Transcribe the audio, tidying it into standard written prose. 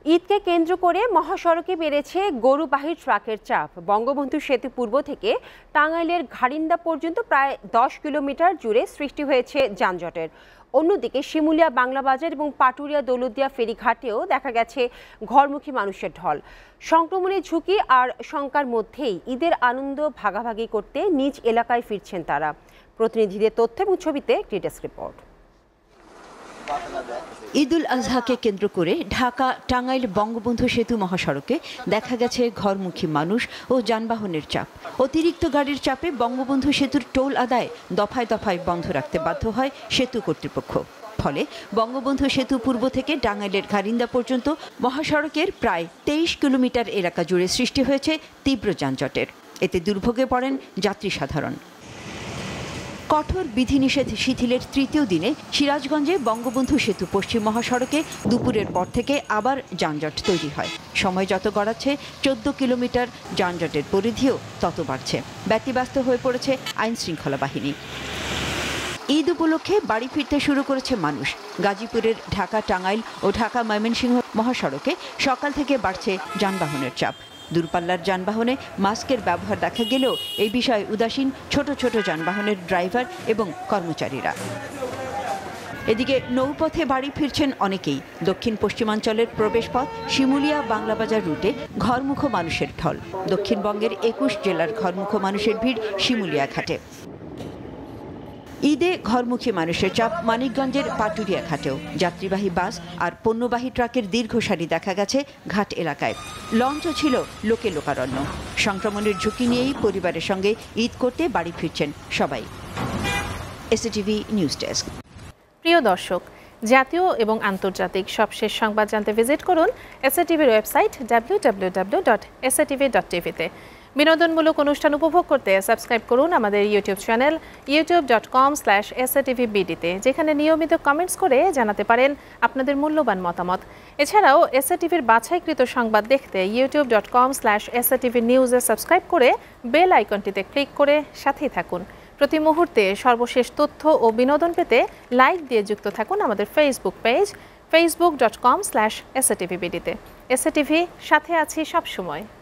ঈদকে কেন্দ্র করে মহাসড়কে বেড়েছে গরুবাহী ট্রাকের চাপ। বঙ্গবন্ধু সেতু পূর্ব থেকে টাঙ্গাইলের ঘারিন্দা পর্যন্ত প্রায় 10 কিলোমিটার জুড়ে সৃষ্টি হয়েছে যানজটের। অন্যদিকে শিমুলিয়া বাংলা বাজার এবং পাটুরিয়া দৌলতদিয়া ফেরিঘাটেও দেখা গেছে ঘরমুখী মানুষের ঢল। সংক্রমণের ঝুঁকি আর শঙ্কার মধ্যেই ঈদের আনন্দ ভাগাভাগি করতে নিজ এলাকায় ফিরছেন তারা। প্রতিনিধিদের তথ্য এবং ছবিতে একটি ডেস্ক রিপোর্ট। ঈদুল আজহাকে কেন্দ্র করে ঢাকা টাঙ্গাইল বঙ্গবন্ধু সেতু মহাসড়কে দেখা গেছে ঘরমুখী মানুষ ও যানবাহনের চাপ। অতিরিক্ত গাড়ির চাপে বঙ্গবন্ধু সেতুর টোল আদায় দফায় দফায় বন্ধ রাখতে বাধ্য হয় সেতু কর্তৃপক্ষ। ফলে বঙ্গবন্ধু সেতু পূর্ব থেকে টাঙ্গাইলের ঘারিন্দা পর্যন্ত মহাসড়কের প্রায় 23 কিলোমিটার এলাকা জুড়ে সৃষ্টি হয়েছে তীব্র যানজটের। এতে দুর্ভোগে পড়েন যাত্রী সাধারণ। কঠোর বিধিনিষেধ শিথিলের তৃতীয় দিনে সিরাজগঞ্জে বঙ্গবন্ধু সেতু পশ্চিম মহাসড়কে দুপুরের পর থেকে আবার যানজট তৈরি হয়। সময় যত গড়াচ্ছে 14 কিলোমিটার যানজটের পরিধিও তত বাড়ছে। ব্যতিব্যস্ত হয়ে পড়েছে আইন শৃঙ্খলা বাহিনী। ঈদ উপলক্ষে বাড়ি ফিরতে শুরু করেছে মানুষ। গাজীপুরের ঢাকা টাঙ্গাইল ও ঢাকা ময়মনসিংহ মহাসড়কে সকাল থেকে বাড়ছে যানবাহনের চাপ। দূরপাল্লার যানবাহনে মাস্কের ব্যবহার দেখা গেলেও এই বিষয়ে উদাসীন ছোট ছোট যানবাহনের ড্রাইভার এবং কর্মচারীরা। এদিকে নৌপথে বাড়ি ফিরছেন অনেকেই। দক্ষিণ পশ্চিমাঞ্চলের প্রবেশপথ শিমুলিয়া বাংলা বাজার রুটে ঘরমুখো মানুষের ঢল। দক্ষিণবঙ্গের 21 জেলার ঘরমুখো মানুষের ভিড় শিমুলিয়া ঘাটে। ঈদে ঘরমুখী মানুষের চাপ মানিকগঞ্জের পাটুরিয়া ঘাটেও। যাত্রীবাহী বাস আর পণ্যবাহী ট্রাকের দীর্ঘ সারি দেখা গেছে ঘাট এলাকায়। লঞ্চও ছিল লোকে লোকারণ্য। সংক্রমণের ঝুঁকি নিয়েই পরিবারের সঙ্গে ঈদ করতে বাড়ি ফিরছেন সবাই। SATV news desk. প্রিয় দর্শক, জাতীয় এবং আন্তর্জাতিক সবশেষ সংবাদ জানতে ভিজিট করুন SATVর ওয়েবসাইট www.satv.tv-তে। বিনোদনমূলক অনুষ্ঠান উপভোগ করতে সাবস্ক্রাইব করুন আমাদের ইউটিউব চ্যানেল youtube.com/SATVBD-তে, যেখানে নিয়মিত কমেন্টস করে জানাতে পারেন আপনাদের মূল্যবান মতামত। এছাড়াও SATVর বাছাইকৃত সংবাদ দেখতে youtube.com/SATVnews-এ সাবস্ক্রাইব করে বেল আইকনটিতে ক্লিক করে সাথেই থাকুন। প্রতি মুহূর্তে সর্বশেষ তথ্য ও বিনোদন পেতে লাইক দিয়ে যুক্ত থাকুন আমাদের ফেসবুক পেজ facebook.com/SATVBD-তে। SATV সাথে আছি সব সময়।